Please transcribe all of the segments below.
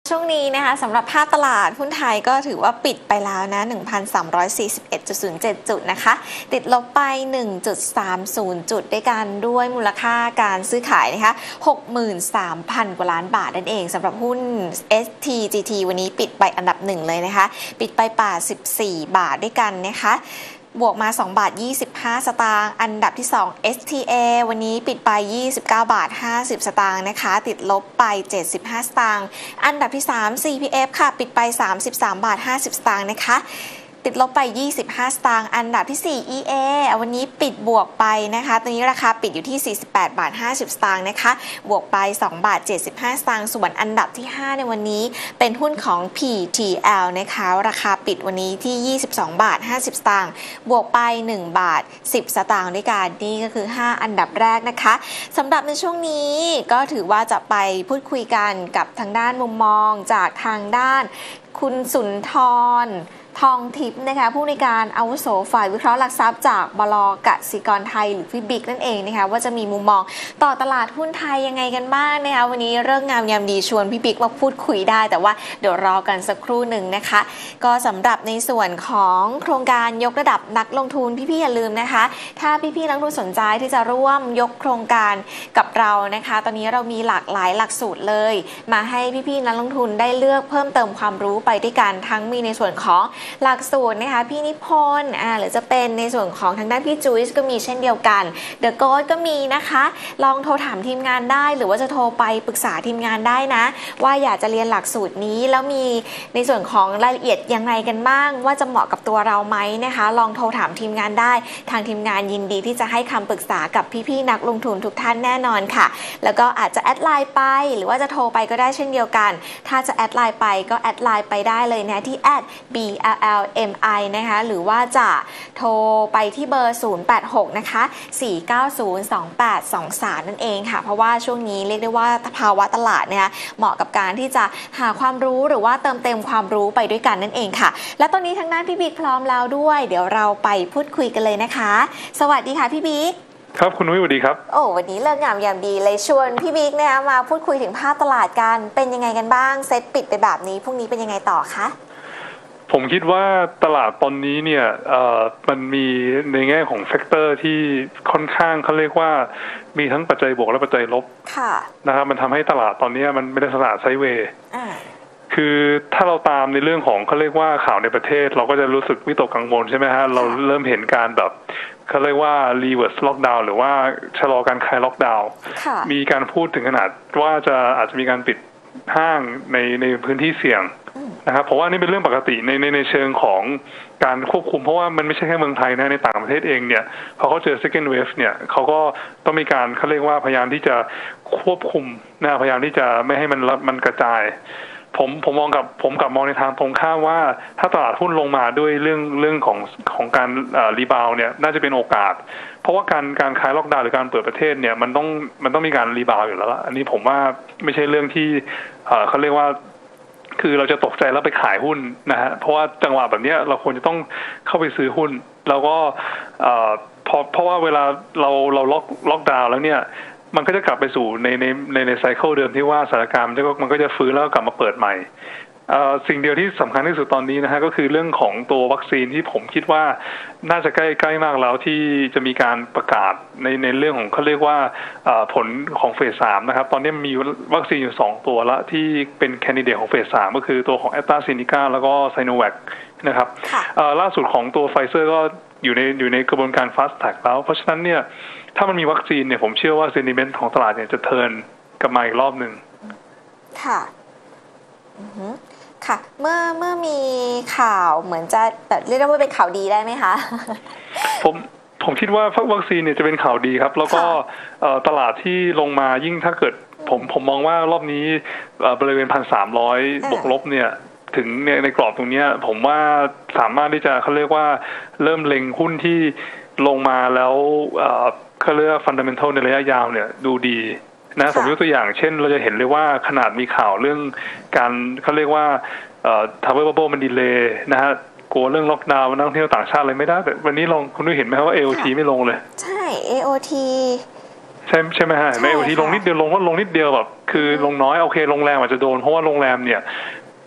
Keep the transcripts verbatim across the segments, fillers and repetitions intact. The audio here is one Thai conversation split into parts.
ช่วงนี้นะคะสำหรับภาพตลาดหุ้นไทยก็ถือว่าปิดไปแล้วนะ หนึ่งพันสามร้อยสี่สิบเอ็ดจุดศูนย์เจ็ด จุดนะคะติดลบไป หนึ่งจุดสามศูนย์ จุดด้วยกันด้วยมูลค่าการซื้อขายนะคะ หกหมื่นสามพัน กว่าล้านบาทนั่นเองสำหรับหุ้น เอส ที จี ที วันนี้ปิดไปอันดับหนึ่งเลยนะคะปิดไปแปดสิบสี่บาทด้วยกันนะคะบวกมาสองบาทยี่สิบห้าสตางค์อันดับที่สอง เอส ที เอ วันนี้ปิดไปยี่สิบเก้าบาทห้าสิบสตางค์นะคะติดลบไปเจ็ดสิบห้าสตางค์อันดับที่สาม ซี พี เอฟ ค่ะปิดไปสามสิบสามบาทห้าสิบสตางค์นะคะติดลบไปยี่สิบห้าสตางค์อันดับที่สี่ อี เอ วันนี้ปิดบวกไปนะคะตอนนี้ราคาปิดอยู่ที่สี่สิบแปดบาทห้าสิบสตางค์นะคะบวกไปสองบาทเจ็ดสิบห้าสตางค์ส่วนอันดับที่ห้าในวันนี้เป็นหุ้นของ พี ที แอล นะคะราคาปิดวันนี้ที่ยี่สิบสองบาทห้าสิบสตางค์บวกไปหนึ่งบาทสิบสตางค์ด้วยกันนี่ก็คือห้าอันดับแรกนะคะสำหรับในช่วงนี้ก็ถือว่าจะไปพูดคุยกันกับทางด้านมุมมองจากทางด้านคุณสุนทรทองทิพย์นะคะผู้ในการอาวุโสฝ่ายวิเคราะห์หลักทรัพย์จากบล.กสิกรไทยหรือพี่บิ๊กนั่นเองนะคะว่าจะมีมุมมองต่อตลาดหุ้นไทยยังไงกันบ้างนะคะวันนี้เรื่องงามยามดีชวนพี่บิ๊กมาพูดคุยได้แต่ว่าเดี๋ยวรอกันสักครู่หนึ่งนะคะก็สำหรับในส่วนของโครงการยกระดับนักลงทุนพี่ๆอย่าลืมนะคะถ้าพี่ๆนักลงทุนสนใจที่จะร่วมยกโครงการกับเรานะคะตอนนี้เรามีหลากหลายหลักสูตรเลยมาให้พี่ๆนักลงทุนได้เลือกเพิ่มเติมความรู้ไปด้วยกันทั้งมีในส่วนของหลักสูตรนะคะพี่นิพนธ์อ่าหรือจะเป็นในส่วนของทางด้านพี่จุ๊ยก็มีเช่นเดียวกันเดอะโค้ดก็มีนะคะลองโทรถามทีมงานได้หรือว่าจะโทรไปปรึกษาทีมงานได้นะว่าอยากจะเรียนหลักสูตรนี้แล้วมีในส่วนของรายละเอียดยังไงกันบ้างว่าจะเหมาะกับตัวเราไหมนะคะลองโทรถามทีมงานได้ทางทีมงานยินดีที่จะให้คำปรึกษากับพี่ๆนักลงทุนทุกท่านแน่นอนค่ะแล้วก็อาจจะแอดไลน์ไปหรือว่าจะโทรไปก็ได้เช่นเดียวกันถ้าจะแอดไลน์ไปก็แอดไลน์ไปได้เลยนะที่ แอท บี แอล แอล เอ็ม ไอ นะคะหรือว่าจะโทรไปที่เบอร์ศูนย์ แปด หกนะคะสี่ เก้า ศูนย์ สอง แปด สอง สาม นั่นเองค่ะเพราะว่าช่วงนี้เรียกได้ว่าภาวะตลาดนะคะเหมาะกับการที่จะหาความรู้หรือว่าเติมเต็มความรู้ไปด้วยกันนั่นเองค่ะและตอนนี้ทางด้านพี่บิ๊กพร้อมแล้วด้วยเดี๋ยวเราไปพูดคุยกันเลยนะคะสวัสดีค่ะพี่บิ๊กครับคุณนุ้ยสวัสดีครับโอ้วันนี้เลิกงามยามดีเลยชวนพี่บิ๊กนะคะมาพูดคุยถึงภาพตลาดกันเป็นยังไงกันบ้างเซตปิดไปแบบนี้พรุ่งนี้เป็นยังไงต่อคะผมคิดว่าตลาดตอนนี้เนี่ยเอ่อมันมีในแง่ของแฟกเตอร์ที่ค่อนข้างเขาเรียกว่ามีทั้งปัจจัยบวกและปัจจัยลบนะครับมันทำให้ตลาดตอนนี้มันไม่ได้ตลาดไซด์เวย์คือถ้าเราตามในเรื่องของเขาเรียกว่าข่าวในประเทศเราก็จะรู้สึกวิตกกังวลใช่ไหมฮะเราเริ่มเห็นการแบบเขาเรียกว่า reverse lockdown หรือว่าชะลอการคลายล็อกดาวน์มีการพูดถึงขนาดว่าจะอาจจะมีการปิดห้างในในพื้นที่เสี่ยงนะครับเพราะว่านี่เป็นเรื่องปกติในในในเชิงของการควบคุมเพราะว่ามันไม่ใช่แค่เมืองไทยนะในต่างประเทศเองเนี่ยพอเขาเจอ second wave เนี่ยเขาก็ต้องมีการเขาเรียกว่าพยายามที่จะควบคุมนะพยายามที่จะไม่ให้มันมันกระจายผมผมมองกับผมกับมองในทางตรงข้ามว่าถ้าตลาดหุ้นลงมาด้วยเรื่องเรื่องของของการรีบาวเนี่ยน่าจะเป็นโอกาสเพราะว่าการการคลายล็อกดาวน์หรือการเปิดประเทศเนี่ยมันต้องมันต้องมีการรีบาวอยู่แล้วอันนี้ผมว่าไม่ใช่เรื่องที่เขาเรียกว่าคือเราจะตกใจแล้วไปขายหุ้นนะฮะเพราะว่าจังหวะแบบนี้เราควรจะต้องเข้าไปซื้อหุ้นแล้วก็เพราะเพราะว่าเวลาเราเราล็อกล็อกดาวน์แล้วเนี่ยมันก็จะกลับไปสู่ในในในในไซเคิลเดิมที่ว่าสถานการณ์มันก็จะฟื้นแล้วกลับมาเปิดใหม่สิ่งเดียวที่สำคัญที่สุดตอนนี้นะฮะก็คือเรื่องของตัววัคซีนที่ผมคิดว่าน่าจะใกล้ใกล้มากแล้วที่จะมีการประกาศในในเรื่องของเขาเรียกว่าผลของเฟสสามนะครับตอนนี้มีวัคซีนอยู่สองตัวละที่เป็นแคนดิเดตของเฟสสามก็คือตัวของแอสตราเซเนกาแล้วก็ไซโนแวคนะครับล่าสุดของตัวไฟเซอร์ก็อยู่ในอยู่ในกระบวนการ fast track แล้วเพราะฉะนั้นเนี่ยถ้ามันมีวัคซีนเนี่ยผมเชื่อว่าเซนติเมนต์ของตลาดเนี่ยจะเทิร์นกลับมาอีกรอบหนึ่งค่ะค่ะเมื่อเมื่อมีข่าวเหมือนจะแบบเรียกได้ว่าเป็นข่าวดีได้ไหมคะผมผมคิดว่าวัคซีนเนี่ยจะเป็นข่าวดีครับแล้วก็ตลาดที่ลงมายิ่งถ้าเกิดผมผมมองว่ารอบนี้บริเวณพันสามร้อยบวกลบเนี่ยถึงในในกรอบตรงนี้ผมว่าสามารถที่จะเขาเรียกว่าเริ่มเล็งหุ้นที่ลงมาแล้วเขาเรียกว่าฟันดัมเมนทัลในระยะยาวเนี่ยดูดีนะผมยกตัวอย่างเช่นเราจะเห็นเลยว่าขนาดมีข่าวเรื่องการเขาเรียกว่าทาวเวอร์บับเบิ้ลมันดีเลย์นะฮะกลัวเรื่องล็อกดาวน์นักท่องเที่ยวต่างชาติอะไรไม่ได้แต่วันนี้ลองคุณดูเห็นไหมว่า เอ โอ ที ไม่ลงเลยใช่ เอ โอ ทีใช่ใช่ไหมฮะเอ โอ ที ลงนิดเดียวลงก็ลงนิดเดียวแบบคือลงน้อยโอเคโรงแรมอาจจะโดนเพราะว่าโรงแรมเนี่ย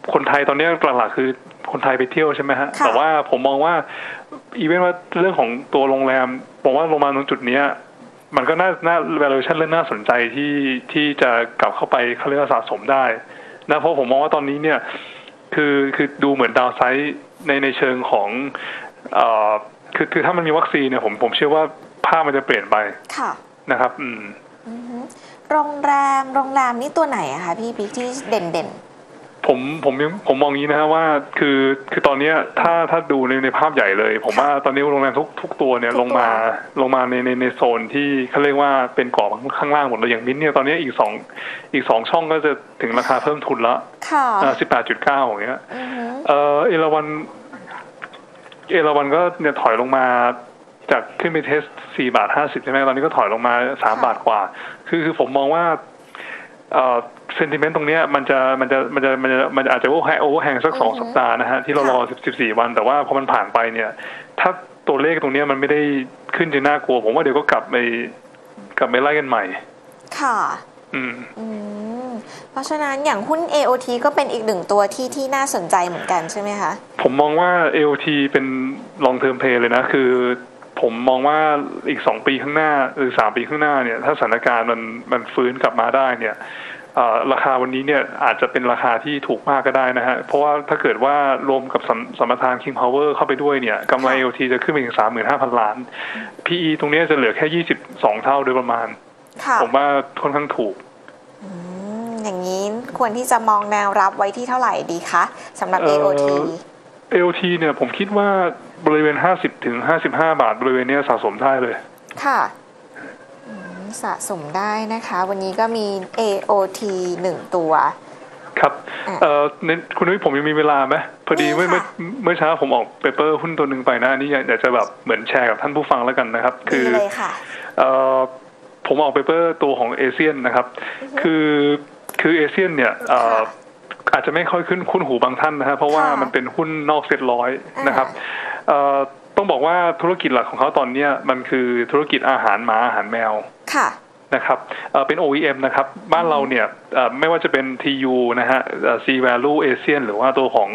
คนไทยตอนนี้หลักๆคือคนไทยไปเที่ยวใช่ไหมฮะแต่ว่าผมมองว่าอีเวนต์ว่าเรื่องของตัวโรงแรมผมว่าโรงแรมตรงจุดนี้มันก็น่าน่า valuation เรื่องน่าสนใจที่ที่จะกลับเข้าไปเขาเรียกว่าสะสมได้นะเพราะผมมองว่าตอนนี้เนี่ยคือคือดูเหมือนดาวไซด์ในในเชิงของเอ่อคือคือถ้ามันมีวัคซีนเนี่ยผมผมเชื่อว่าภาพมันจะเปลี่ยนไปนะครับอืมโรงแรมโรงแรมนี่ตัวไหนอะคะพี่บิ๊กที่เด่นเด่นผมผมผมมองงี้นะฮะว่าคือคือตอนนี้ถ้าถ้าดูในในภาพใหญ่เลยผมว่าตอนนี้โรงแรมทุกทุกตัวเนี่ยลงมาลงมาในในในโซนที่เขาเรียกว่าเป็นเกาะข้างล่างหมดเลยอย่างมิ้นเนี่ยตอนนี้อีกสองอีกสองช่องก็จะถึงราคาเพิ่มทุนละสิบแปดจุดเก้าอย่างเงี้ยเออเอราวันเอราวันก็เนี่ยถอยลงมาจากขึ้นไปเทสสี่บาทห้าสิบใช่ไหมตอนนี้ก็ถอยลงมาสามบาทกว่าคือคือผมมองว่าเอ่อเซนติเมนต์ตรงนี้มันจะมันจะมันจะมันจะมันอาจจะโอเวอร์แฮงโอเวอร์แฮงสักสองสัปดาห์นะฮะที่เรารอสิบสี่วันแต่ว่าพอมันผ่านไปเนี่ยถ้าตัวเลขตรงนี้มันไม่ได้ขึ้นจนน่ากลัวผมว่าเดี๋ยวก็กลับไปกลับไปไล่กันใหม่ค่ะอืมอืมเพราะฉะนั้นอย่างหุ้น เอ โอ ที ก็เป็นอีกหนึ่งตัวที่ที่น่าสนใจเหมือนกันใช่ไหมคะผมมองว่า เอ โอ ที เป็น long term play เลยนะคือผมมองว่าอีกสองปีข้างหน้าหรือสามปีข้างหน้าเนี่ยถ้าสถานการณ์มันมันฟื้นกลับมาได้เนี่ยราคาวันนี้เนี่ยอาจจะเป็นราคาที่ถูกมากก็ได้นะฮะเพราะว่าถ้าเกิดว่ารวมกับสัมปทาน King Power เข้าไปด้วยเนี่ยกำไร เอ โอ ที จะขึ้นไปถึง สามหมื่นห้าพัน ล้าน พี อี ตรงนี้จะเหลือแค่ยี่สิบสองเท่าโดยประมาณผมว่าค่อนข้างถูกอย่างนี้ควรที่จะมองแนวรับไว้ที่เท่าไหร่ดีคะสำหรับ เอ โอ ทีเอ โอ ที เนี่ยผมคิดว่าบริเวณห้าสิบถึงห้าสิบห้าบาทบริเวณนี้สะสมได้เลยค่ะสะสมได้นะคะวันนี้ก็มี เอ โอ ที หนึ่งตัวครับเอ่อคุณนุ้ยผมยังมีเวลาไหมพอดีเมื่อเมื่อเมื่อเช้าผมออกเปเปอร์หุ้นตัวหนึ่งไปนะอันนี้อยากจะแบบเหมือนแชร์กับท่านผู้ฟังแล้วกันนะครับคือเอ่อผมออกเปเปอร์ตัวของเอเชียนนะครับคือคือเอเชียนเนี่ยเอ่ออาจจะไม่ค่อยขึ้นคุ้นหูบางท่านนะฮะเพราะว่ามันเป็นหุ้นนอกเซ็ตร้อยนะครับเอ่อต้องบอกว่าธุรกิจหลักของเขาตอนนี้มันคือธุรกิจอาหารหมาอาหารแมวนะครับเป็น โอ อี เอ็ม นะครับบ้านเราเนี่ยไม่ว่าจะเป็น ที ยู นะฮะ C Value Asian หรือว่าตัวของ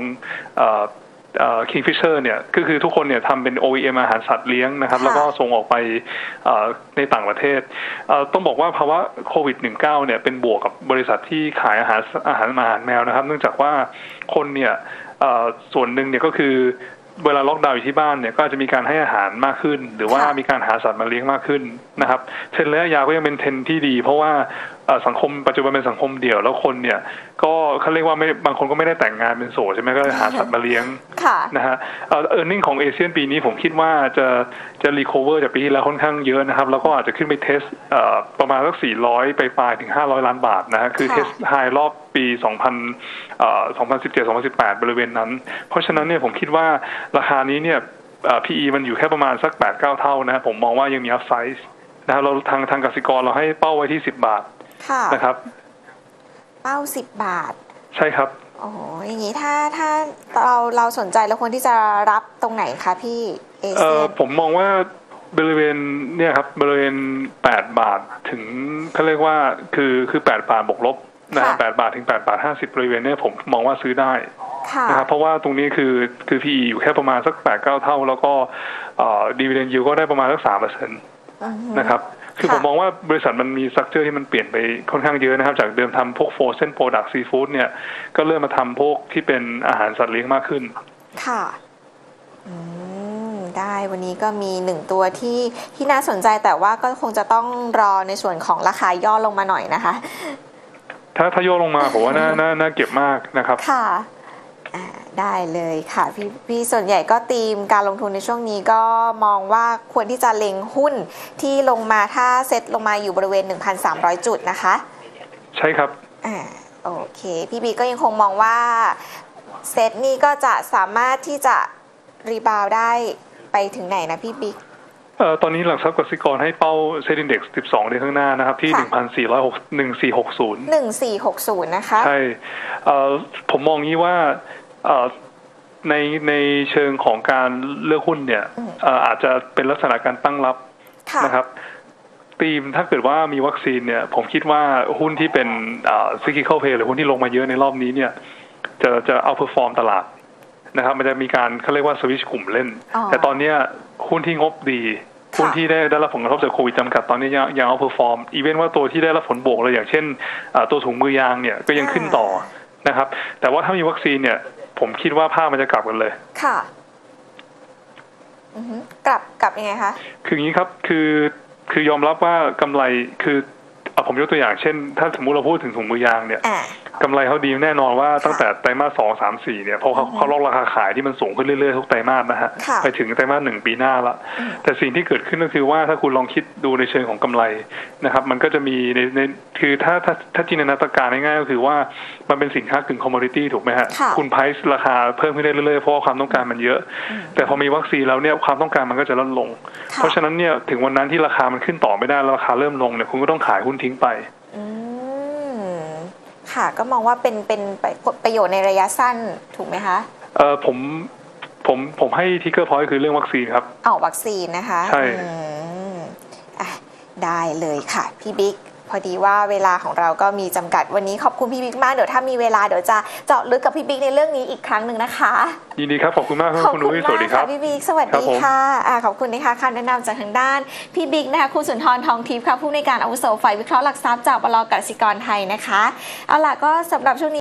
Kingfisher เนี่ยก็คือทุกคนเนี่ยทำเป็น โอ อี เอ็ม อาหารสัตว์เลี้ยงนะครับแล้วก็ส่งออกไปในต่างประเทศต้องบอกว่าภาวะโควิด สิบเก้า เนี่ยเป็นบวกกับบริษัทที่ขายอาหารอาหารหมาอาหารแมวนะครับเนื่องจากว่าคนเนี่ยส่วนหนึ่งเนี่ยก็คือเวลาล็อกดาวน์อยู่ที่บ้านเนี่ยก็จะมีการให้อาหารมากขึ้นหรือว่ามีการหาสัตว์มาเลี้ยงมากขึ้นนะครับเทรนด์ระยะยาวก็ยังเป็นเทรนด์ที่ดีเพราะว่าสังคมปัจจุบันเป็นสังคมเดี่ยวแล้วคนเนี่ยก็เขาเรียกว่าไม่บางคนก็ไม่ได้แต่งงานเป็นโสดใช่ไหมก็หาสัตว์มาเลี้ยงนะฮะเอ่อ earning ของเอเชียนปีนี้ผมคิดว่าจะจะรีคอเวอร์จากปีที่แล้วค่อนข้างเยอะนะครับแล้วก็อาจจะขึ้นไปเทสประมาณสักสี่ร้อยไปปลายถึงห้าร้อยล้านบาทนะฮะคือเทสไฮรอบปีสองพันเอ่อสองพันสิบเจ็ด สองพันสิบแปดบริเวณนั้นเพราะฉะนั้นเนี่ยผมคิดว่าราคานี้เนี่ย พี อี มันอยู่แค่ประมาณสัก แปดเก้า เท่านะผมมองว่ายังมีอัพไซด์นะครับเราทางทางกสิกรเราให้เป้าไว้ที่สิบบาทนะครับเป้าสิบบาทใช่ครับโอ้โหอย่างนี้ถ้าถ้าเราเราสนใจเราควรที่จะรับตรงไหนคะพี่เอเชียผมมองว่าบริเวณเนี่ยครับบริเวณแปดบาทถึงเขาเรียกว่าคือคือแปดบาทบวกลบนะฮะแปดบาทถึงแปดบาทห้าสิบบริเวณนี้ผมมองว่าซื้อได้นะครับเพราะว่าตรงนี้คือคือ พี อี อยู่แค่ประมาณสัก แปดเก้า เท่าแล้วก็เอ่อ dividend yield ก็ได้ประมาณสัก สามเปอร์เซ็นต์ นะครับคือผมมองว่าบริษัทมันมีสตรัคเจอร์ที่มันเปลี่ยนไปค่อนข้างเยอะนะครับจากเดิมทำพวกโฟร์เซนโปรดักต์ซีฟู้ดเนี่ยก็เริ่มมาทำพวกที่เป็นอาหารสัตว์เลี้ยงมากขึ้นค่ะอืมได้วันนี้ก็มีหนึ่งตัวที่ที่น่าสนใจแต่ว่าก็คงจะต้องรอในส่วนของราคาย่อลงมาหน่อยนะคะถ้าถ้าย่อลงมาผมว่าน่าน่าน่าเก็บมากนะครับค่ะได้เลยค่ะพี่พี่ส่วนใหญ่ก็ตีมการลงทุนในช่วงนี้ก็มองว่าควรที่จะเล็งหุ้นที่ลงมาถ้าเซ็ตลงมาอยู่บริเวณ หนึ่งพันสามร้อย จุดนะคะใช่ครับอ่าโอเคพี่บีก็ยังคงมองว่าเซ็ตนี้ก็จะสามารถที่จะรีบาวได้ไปถึงไหนนะพี่บิ๊กเอ่อตอนนี้หลักทรัพย์กสิกรให้เป้าเซ็ตอินเด็กซ์สิบสองในข้างหน้านะครับที่ หนึ่งพันสี่ร้อยหกสิบ หนึ่งพันสี่ร้อยหกสิบหนึ่งพันสี่ร้อยหกสิบนะคะใช่เอ่อผมมองงี้ว่าในในเชิงของการเลือกหุ้นเนี่ยอาจจะเป็นลักษณะการตั้งรับนะครับธีมถ้าเกิดว่ามีวัคซีนเนี่ยผมคิดว่าหุ้นที่เป็น cyclical play หรือหุ้นที่ลงมาเยอะในรอบนี้เนี่ยจะจะเอาเพอร์ฟอร์มตลาดนะครับมันจะมีการเขาเรียกว่าสวิตช์กลุ่มเล่นแต่ตอนนี้หุ้นที่งบดีหุ้นที่ได้ได้รับผลกระทบจากโควิดจำกัดตอนนี้ยังยังเอาเพอร์ฟอร์มอีเวนต์ว่าตัวที่ได้รับผลบวกเลยอย่างเช่นตัวถุงมือยางเนี่ยก็ยังขึ้นต่อนะครับแต่ว่าถ้ามีวัคซีนเนี่ยผมคิดว่าภาพมันจะกลับกันเลยค่ะกลับกลับยังไงคะคืออย่างนี้ครับคือคือยอมรับว่ากำไรคือเอาผมยกตัวอย่างเช่นถ้าสมมุติเราพูดถึงถุงมือยางเนี่ยกำไรเขาดีแน่นอนว่าตั้งแต่ไตรมาสสองสามสี่เนี่ยเพราะเขาเขาล็อกราคาขายที่มันสูงขึ้นเรื่อยๆทุกไตรมาสนะฮะไปถึงไตรมาสหนึ่งปีหน้าละแต่สิ่งที่เกิดขึ้นก็คือว่าถ้าคุณลองคิดดูในเชิงของกำไรนะครับมันก็จะมีในในคือถ้าถ้าถ้าจินตนาการง่ายๆก็คือว่ามันเป็นสินค้ากึ่งคอมมอดิตี้ถูกไหมฮะคุณไพรซ์ราคาเพิ่มขึ้นได้เรื่อยๆเพราะความต้องการมันเยอะแต่พอมีวัคซีนแล้วเนี่ยความต้องการมันก็จะลดลงเพราะฉะนั้นเนี่ยถึงวันนั้นที่ราคามันขึ้นต่อไม่ได้ราคาเริ่มลงเนี่ยคุณก็ต้องขายหุ้นทิ้งไปค่ะก็มองว่าเป็นเป็นประโยชน์ในระยะสั้นถูกไหมคะเออผมผมผมให้ทิกเกอร์พอยต์คือเรื่องวัคซีนครับออกวัคซีนนะคะใช่อ่ะได้เลยค่ะพี่บิ๊กพอดีว่าเวลาของเราก็มีจำกัดวันนี้ขอบคุณพี่บิ๊กมากเดี๋ยวถ้ามีเวลาเดี๋ยวจะเจาะลึกกับพี่บิ๊กในเรื่องนี้อีกครั้งหนึ่งนะคะยินดีครับขอบคุณมากครับคุณนุ้ยสวัสดีครับพี่บิ๊กสวัสดีค่ะขอบคุณนะคะคำแนะนำจากทางด้านพี่บิ๊กนะคะคุณสุนทรทองทิพย์ค่ะผู้ในการอาวุโสฝ่ายวิเคราะห์หลักทรัพย์จากบล.กสิกรไทยนะคะเอาล่ะก็สำหรับช่วงนี้